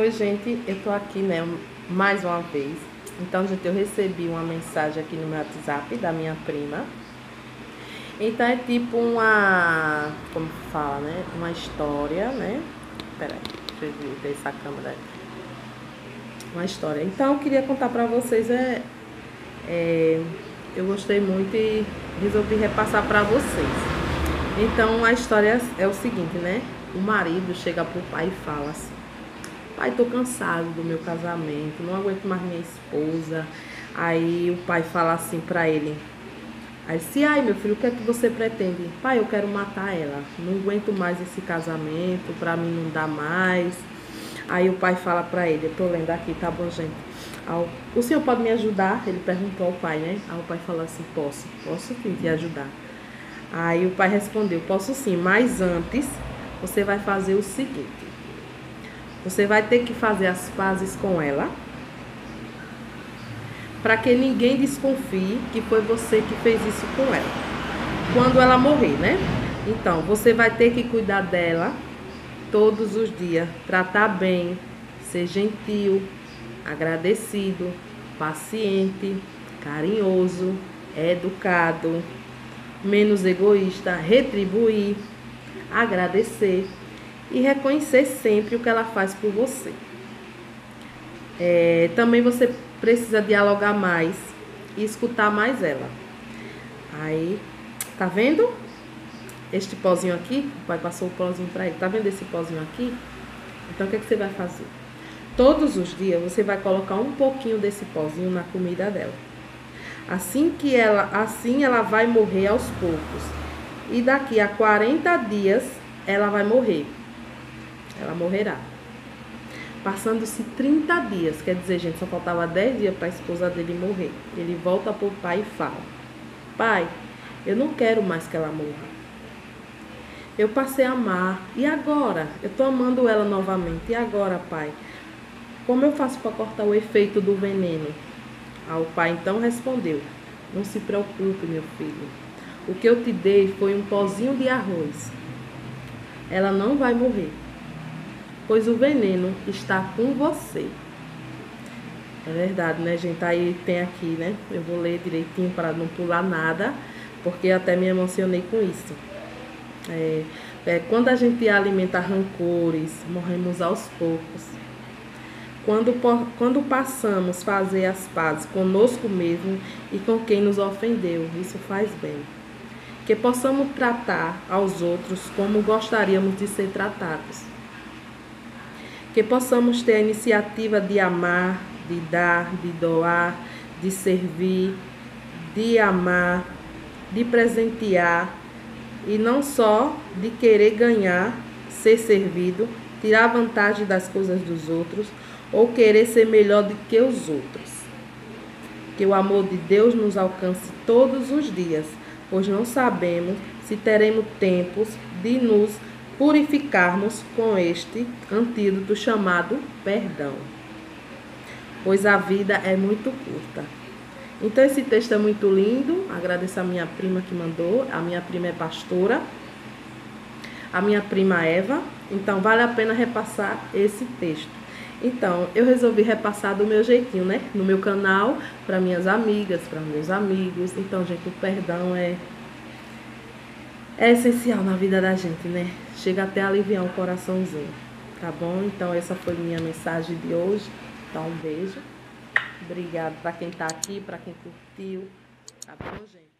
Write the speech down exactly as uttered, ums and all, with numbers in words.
Oi, gente, eu tô aqui, né, mais uma vez. Então, gente, eu recebi uma mensagem aqui no meu WhatsApp da minha prima. Então, é tipo uma, como fala, né, uma história, né? Peraí, deixa eu ver essa câmera aqui. Uma história. Então, eu queria contar pra vocês, é, é eu gostei muito e resolvi repassar pra vocês. Então, a história é o seguinte, né? O marido chega pro pai e fala assim: pai, tô cansado do meu casamento, não aguento mais minha esposa. Aí o pai fala assim pra ele, aí disse: ai, meu filho, o que é que você pretende? Pai, eu quero matar ela, não aguento mais esse casamento, pra mim não dá mais. Aí o pai fala pra ele, eu tô lendo aqui, tá bom, gente? O senhor pode me ajudar? Ele perguntou ao pai, né? Aí o pai falou assim: posso, posso sim te ajudar. Aí o pai respondeu: posso sim, mas antes você vai fazer o seguinte: você vai ter que fazer as pazes com ela, para que ninguém desconfie que foi você que fez isso com ela, quando ela morrer, né? Então, você vai ter que cuidar dela todos os dias, tratar bem, ser gentil, agradecido, paciente, carinhoso, educado, menos egoísta, retribuir, agradecer e reconhecer sempre o que ela faz por você. É, também você precisa dialogar mais e escutar mais ela. Aí, tá vendo? Este pozinho aqui, o pai passou o pozinho pra ele. Tá vendo esse pozinho aqui? Então, o que é que você vai fazer? Todos os dias, você vai colocar um pouquinho desse pozinho na comida dela. Assim que ela, assim ela vai morrer aos poucos. E daqui a quarenta dias, ela vai morrer. Ela morrerá. Passando-se trinta dias, quer dizer, gente, só faltava dez dias para a esposa dele morrer. Ele volta para o pai e fala: pai, eu não quero mais que ela morra. Eu passei a amar. E agora? Eu estou amando ela novamente. E agora, pai? Como eu faço para cortar o efeito do veneno? Ah, o pai então respondeu: não se preocupe, meu filho. O que eu te dei foi um pozinho de arroz. Ela não vai morrer, pois o veneno está com você. É verdade, né, gente? Aí tem aqui, né? Eu vou ler direitinho para não pular nada, porque até me emocionei com isso. É, é, quando a gente alimenta rancores, morremos aos poucos. Quando, quando passamos a fazer as pazes conosco mesmo e com quem nos ofendeu, isso faz bem. Que possamos tratar aos outros como gostaríamos de ser tratados. Que possamos ter a iniciativa de amar, de dar, de doar, de servir, de amar, de presentear, e não só de querer ganhar, ser servido, tirar vantagem das coisas dos outros ou querer ser melhor do que os outros. Que o amor de Deus nos alcance todos os dias, pois não sabemos se teremos tempos de nos purificarmos com este antídoto chamado perdão, pois a vida é muito curta. Então esse texto é muito lindo. Agradeço a minha prima que mandou. A minha prima é pastora, a minha prima Eva. Então vale a pena repassar esse texto. Então eu resolvi repassar do meu jeitinho, né, no meu canal, para minhas amigas, para meus amigos. Então, gente, o perdão é É essencial na vida da gente, né? Chega até a aliviar o coraçãozinho, tá bom? Então essa foi minha mensagem de hoje. Então um beijo. Obrigada para quem tá aqui, para quem curtiu. Tá bom, gente?